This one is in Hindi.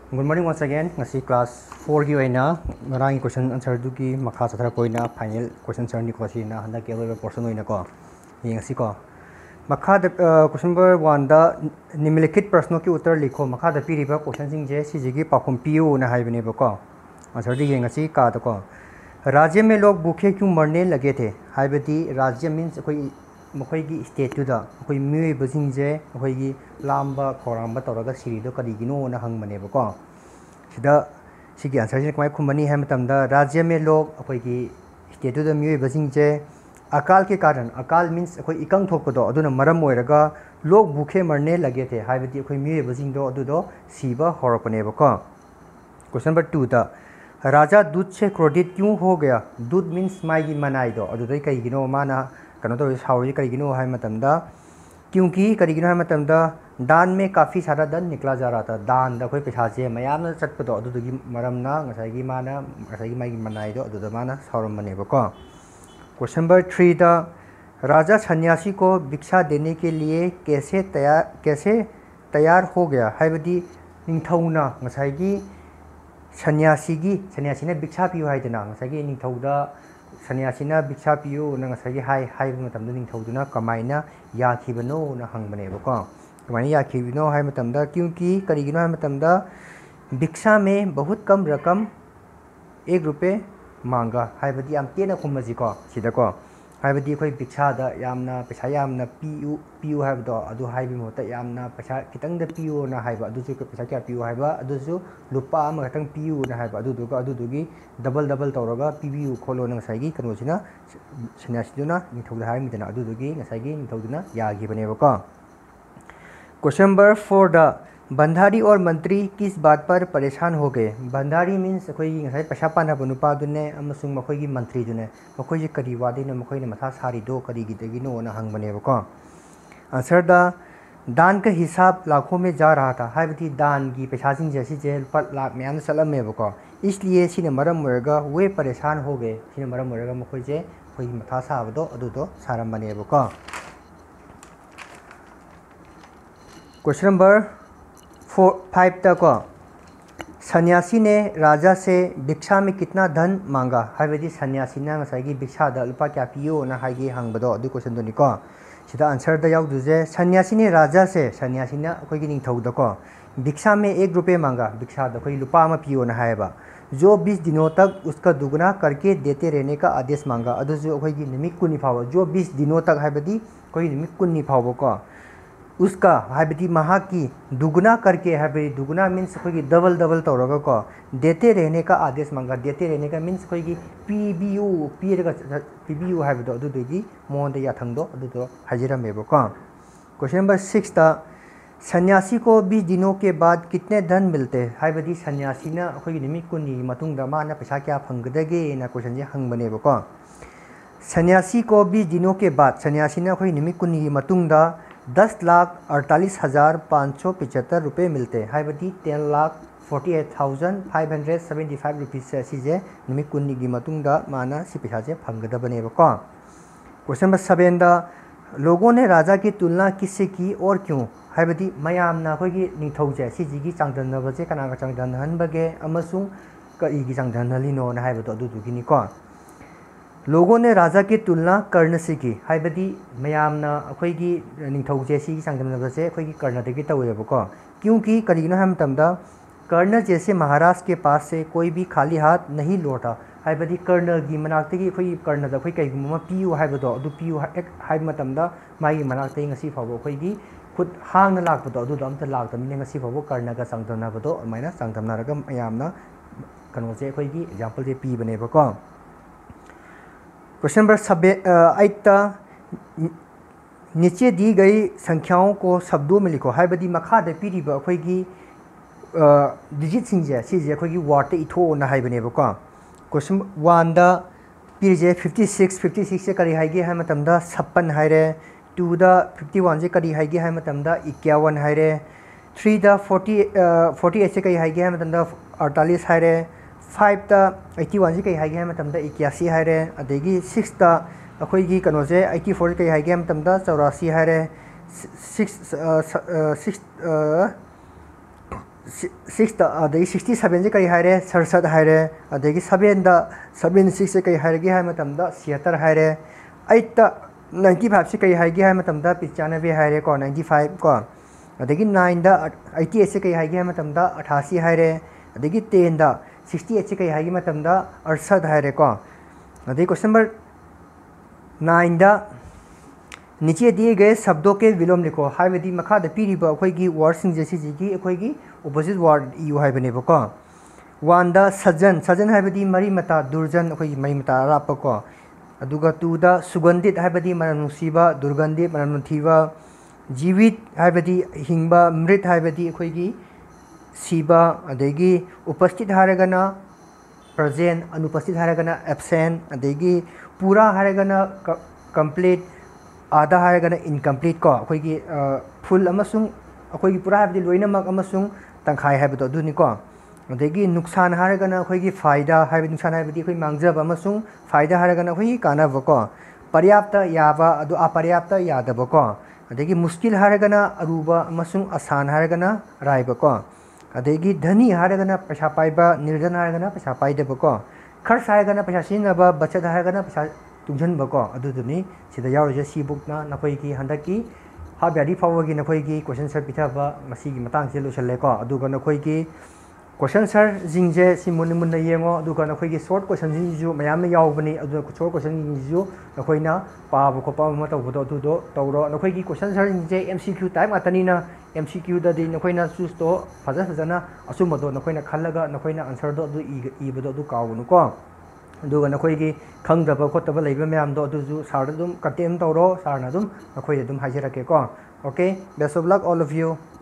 Good morning once again. Ngasi class 4 gi oina ngarang question answer du ki makha sathara koina final question answer ni ko si na handa ke lo portion oina ko yengsi ko makha da question number 1 da निम्नलिखित प्रश्नों के उत्तर लिखो makha da piriba question sing je si ji pakhum piu na haibne ba ko answer di yengsi ka da ko राज्य में लोग भूखे क्यों मरने लगे थे हाइबदी राज्य मीन्स कोई मखोई स्टेट टू दा कोई म्यूई बजिंग जे मखोई लांबा खोरांबा तौरगा सिरिदो करिगिनो ना हंगमने बको सिदा सिगी आंसर से कमाई खुमनी है मतमदा राज्य में लोग अखोई स्टेट टू दा म्यूई बजिंग जे अकाल के कारण अकाल मीन्स अखोई इकंग थोकदो अदुना मरम ओइरगा लोग भूखे मरने लगे थे हाइबदी अखोई म्यूई बजिंग दो अदुदो सीबा होरपने बको क्वेश्चन नंबर 2 दा राजा दूध से क्रोधित क्यों हो गया दूध मीन्स माई मनाई दो अदुदई कईगिनो माना कनो तो साउरी कईगिनो है मतमदा क्योंकि करीगिनो है मतमदा दान में काफ़ी सारा धन निकला जा रहा था दान दा कोई पैसा से मयाम न चटपदो अदुदगी मरमना ngसाई माना ngसाई माई मनाई दो अदुदा माना साउरम बनेबको क्वेश्चन नंबर 3 दा राजा सन्यासी को भिक्षा देने के लिए कैसे तैयार हो गया हाइबदी निंथौना ngसाई सन्यासी ने भिक्षा पियो हाइदना ngसाई निंथौदा सन्यासी ने भिक्षा पियो न ngसाई हाइ मतमदा निंथौदुना कमाइना याखिबनो न हंगबनेबको कमाइना याखिबनो हाइ मतमदा क्योंकि करिगिनो हाइ मतमदा भिक्षा में बहुत कम रकम 1 रुपये मांगा हाइबदी याम तेना खुमजिको सिदको हाइबदी कोई भिक्षा दा यामना पैसा यामना पियो हाइबदो अदु हाइबि मोता यामना पैसा कितंग दा पियो ना हाइबा अदुसु पैसा क्या पियो हाइबा अदुसु लुपा अमा खतंग पियो ना हाइबा अदुदुगी डबल तौरगा पिबियु खोलो न ngसाई कनोसिना सन्यासीदुना निथौदा हाइमिदना अदुदुगी ngसाई निथौदुना यागिबनेबको क्वेश्चन नंबर 4 दा बंधारी और मंत्री किस बात पर परेशान हो गए बंधारी मीन्स कोई पैसा पानब नुपादुने अमसुंग मखोई मंत्री दुने मखोई करी वादीने मखोई मथा सारीदो करीगिदगिनो न हंगबनेबको आंसर दा दान का हिसाब लाखों में जा रहा था हाइबदी दान की पैसा सिंग जैसी जेल पर लाख में आने चलमेबको इसलिए सिने मरम ओरगा वे परेशान हो गए सिने मरम ओरगा मखोई जे कोई मथा साबदो अदुदो सारमबनेबको क्वेश्चन नंबर 5 तक सन्यासी ने राजा से भिक्षा में कितना धन मांगा हाइबदी सन्यासी ना ngसाई भिक्षा दा लुपा क्या पियो ना हाइगे हंगबदो अदु क्वेश्चन दुनिको सिदा आंसर दा याउदुजे सन्यासी ने राजा से सन्यासी ना कोई निंथौदको भिक्षा में 1 रुपये मांगा भिक्षा दा कोई लुपा मा पियो ना हाइबा जो 20 दिनों तक उसका दुगना करके देते रहने का आदेश मांगा अदु जो कोई निमिक कुनि फाव जो 20 दिनों तक हाइबदी कोई निमिक कुनि फावको उसका हाइबदी महा की दुगना करके हाइबदी दुगना मीन्स कोई डबल तौरगा को देते रहने का आदेश मांगा देते रहने का मीन्स कोई पीबीयू हाइबदो अदुदगी मोहन याथंगदो अदुदो हाजिरमेबको क्वेश्चन नंबर 6 ता सन्यासी को 20 दिनों के बाद कितने धन मिलते हाइबदी सन्यासी ना कोई निमिक कुनी मतुंगदा माना पैसा क्या फंगदगे ना क्वेश्चन जे हंगबनेबको सन्यासी को 20 दिनों के बाद सन्यासी ना कोई निमिक कुनी मतुंगदा 10,48,575 रुपये मिलते हाइबदी 10,48,575 रुपीज़ से सीजे निमिक कुन्नी की मतुंगदा माना सी पैसा से फंगदबनेबको क्वेश्चन नंबर 7 दा लोगों ने राजा की तुलना किससे की और क्यों हाइबदी मयामना कोई निथौजे सीजी चांगदनबजे कनागा चांगदनहनबगे अमसुंग कईगी चांगदनहलिनो ना हाइबदो अदुदुगिनिको लोगों ने राजा की तुलना कर्ण से की हाइबदी मयामना अखोईगी निथौजे सी चांगदनबजे अखोईगी कर्णदगी तवेबको क्योंकि करीनो हम तमदा कर्ण जैसे महाराज के पास से कोई भी खाली हाथ नहीं लौटा हाइबदी कर्ण की मनाक्तगी अखोई कर्णदा अखोई कईगुम पियु हाइबदो अदु पियु हाइब मतमदा मागी मनाक्तगी ngasi फावो अखोईगी खुद हांगना लाक्पदो अदुदो अमता लाक्तमिने ngasi फावो कर्णगा चांगदनबदो अमाइना चांगदनरगा मयामना कनोजे अखोईगी एग्जांपल जे पीबनेबको क्वेश्चन नंबर 8 नीचे दी गई संख्याओं को शब्दों में लिखो हाइबदी मखा दे पीरिबा अखोईगी डिजिट सिंजे सीजे अखोईगी वर्ड इथो ना हाइबनेबको क्वेश्चन 1 दा पीरिजे 56 से करी हाइगे है मतमदा 56 हाइरे 2 दा 51 से करी हाइगे है मतमदा 51 हाइरे 3 दा 48 से करी हाइगे है मतमदा 48 हाइरे 5 दा 81 से कई हाइगे है मतमदा 81 हाइरे अदेगी 6 दा अखोईगी कनोजे 84 कई हाइगे है मतमदा 84 हाइरे 6 6 अदगी 67 से कई हायरे 67 हायरे अदगी 7 दा 76 से कई हायगे हाय मतमदा 76 हायरे 8 दा 95 से कई हायगे हाय मतमदा 95 हायरे को 95 को अदगी 9 दा 88 से कई हायगे हाय मतमदा 88 हायरे अदगी 10 दा 68 से कई हायगे मतमदा 68 हायरे को अदगी क्वेश्चन नंबर 9 दा नीचे दिए गए शब्दों के विलोम लिखो हाइबदी मखाद पीरिबा अखोइगी वर्डसिंग जेसी जिगी अखोइगी ऑपोजिट वर्ड यू हाइबनेबको 1 दा सज्जन सज्जन हाइबदी मरी मता दुर्जन अखोइगी मरी मता रापको अदुगा 2 दा सुगंधित हाइबदी मननुसीबा दुर्गंधित मननुथीबा जीवित हाइबदी हिंगबा मृत हाइबदी अखोइगी सीबा अदेगी उपस्थित हारगना प्रेजेंट अनुपस्थित हारगना एब्सेंट अदेगी पूरा हारगना कंप्लीट आधा हारगना इनकम्प्लीट को अखोइगी फुल अमसुंग अखोइगी पूरा हाइबदी लोइनमक अमसुंग तंखाय हाइबदो दुनी को अदेगी नुकसान हारगना अखोइगी फायदा हाइबदी नुकसान हाइबदी अखोइ मांगजब अमसुंग फायदा हारगना अखोइगी कानब को पर्याप्त याबा अदु अपर्याप्त यादब को अदेगी मुश्किल हारगना अरुबा अमसुंग आसान हारगना रायब को अदेगी धनी हारगना पैसा पाइबा निर्धन हारगना पैसा पाइदब को खर्च हारगना पैसा सिनबा बचत हारगना पैसा तुंजनबको अदुदुनी सिदा यावजे सी बुकना नखोइगी हंदकी हाब्यादी फावगी नखोइगी क्वेश्चन सर पिथाबा मसीगी मतंग से लुसलेको अदुगा नखोइगी क्वेश्चन सर जिंगजे सि मुन मुन येंगो अदुगा नखोइगी शॉर्ट क्वेश्चन जिंजु मयाम यावबनी अदु शॉर्ट क्वेश्चन जिंजु नखोइना पाब को पाब म तौबदो अदुदो तौरो नखोइगी क्वेश्चन सर जिंगजे एमसीक्यू टाइप अतनीना एमसीक्यू ददी नखोइना चूज तो फजना असुमदो नखोइना खल्लगा नखोइना आंसर दो अदु इबदो अदु कावनुको अदुगा नखोइगी खंगदबा खोतबा लेबा मयामदो अदुजु सार दुम कंटेम तौरो सारना दुम नखोइ दुम हाजिरके को okay best of luck all of you